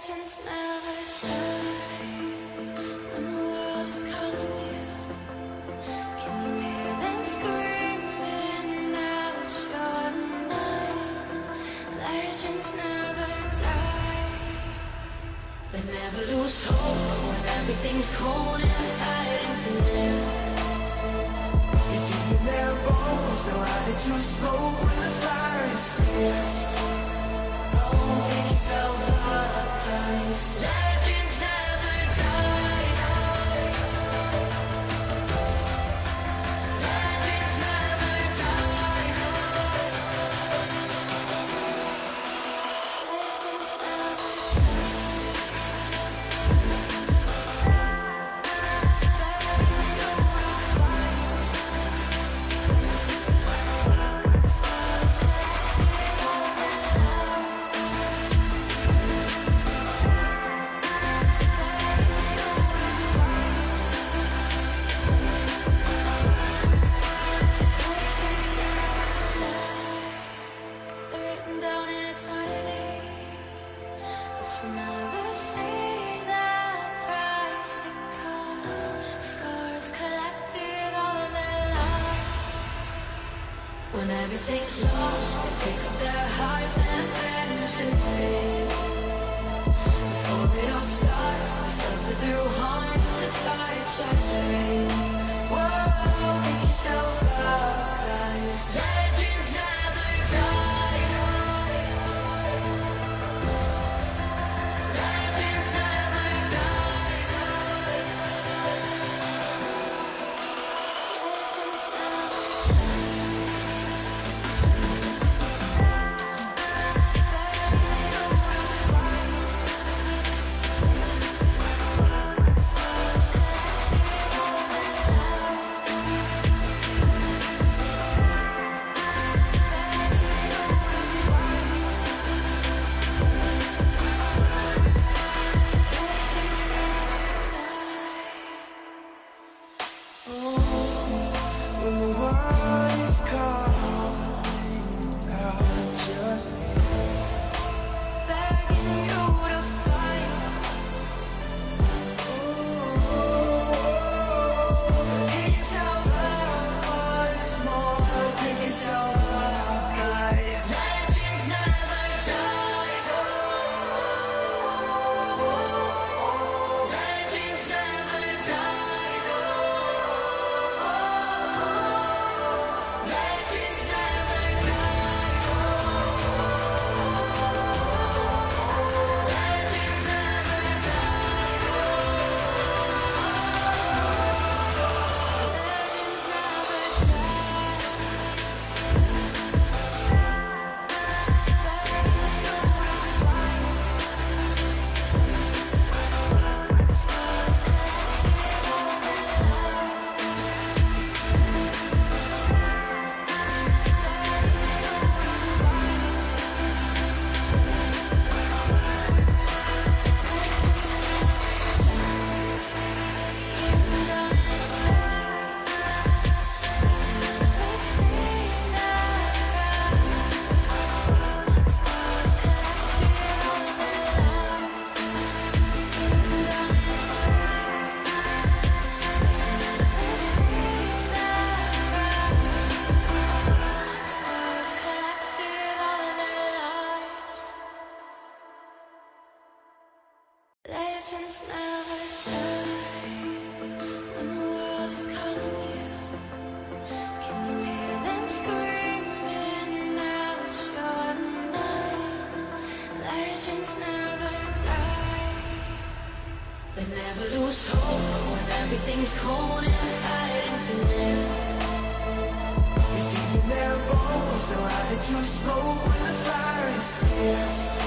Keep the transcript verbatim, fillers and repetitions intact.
Legends never die when the world is calling you. Can you hear them screaming out your name? Legends never die. They never lose hope when everything's cold and fighting to live. It's deep in their bones, they're ready to smoke when the fire is fierce. Don't pick yourself up, 'cause legends never die. Legends never die. Legends never everything's lost, they pick up their hearts and bend to faith. Before it all starts, they suffer through harms to touch our terrain. Whoa, pick yourself up, 'cause legends never die. Legends never die. Legends never When the world is calling out your name, begging you to fight. pick yourself up once more. Pick yourself up, guys. Legends never die. Legends never die. Legends never die. Legends never die. Legends never die. Scars collected all of their lives. Legends never die when the world is calling you. Can you hear them screaming out your name? Legends never die. They never lose hope when everything's cold and fighting to live. It's deep in their bones, they're ready to smoke when the fire is fierce.